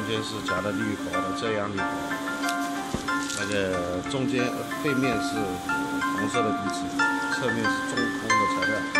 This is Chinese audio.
间是夹的铝箔的遮阳铝箔，那个中间背面是红色的底子，侧面是中空的材料。